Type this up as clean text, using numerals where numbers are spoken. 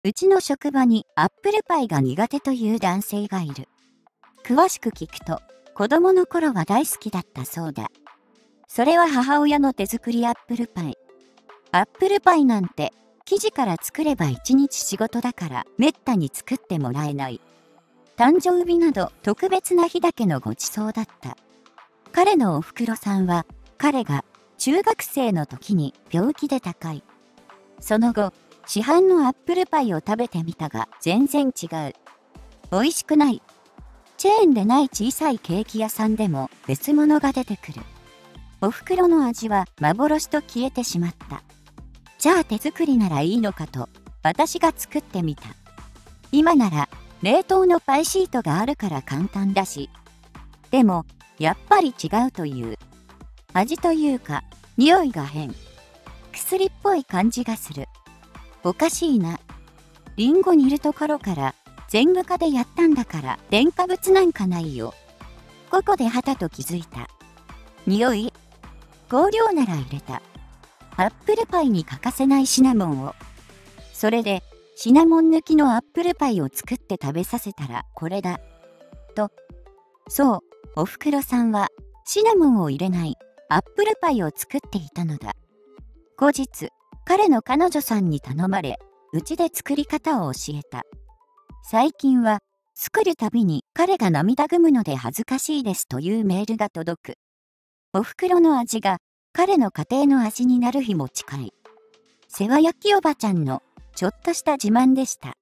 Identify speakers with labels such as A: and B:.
A: うちの職場にアップルパイが苦手という男性がいる。詳しく聞くと、子供の頃は大好きだったそうだ。それは母親の手作りアップルパイ。アップルパイなんて、生地から作れば1日仕事だからめったに作ってもらえない。誕生日など特別な日だけのごちそうだった。彼のおふくろさんは、彼が中学生の時に病気で他界。その後、市販のアップルパイを食べてみたが全然違う。美味しくない。チェーンでない小さいケーキ屋さんでも別物が出てくる。おふくろの味は幻と消えてしまった。じゃあ手作りならいいのかと私が作ってみた。今なら冷凍のパイシートがあるから簡単だし。でもやっぱり違うという。味というか匂いが変。薬っぽい感じがする。おかしいな。リンゴ煮るところから全部化でやったんだから添加物なんかないよ。ここではたと気づいた。匂い？香料なら入れた。アップルパイに欠かせないシナモンを。それでシナモン抜きのアップルパイを作って食べさせたらこれだ。と。そう、おふくろさんはシナモンを入れないアップルパイを作っていたのだ。後日、彼の彼女さんに頼まれ、うちで作り方を教えた。最近は、作るたびに彼が涙ぐむので恥ずかしいですというメールが届く。おふくろの味が彼の家庭の味になる日も近い。世話焼きおばちゃんのちょっとした自慢でした。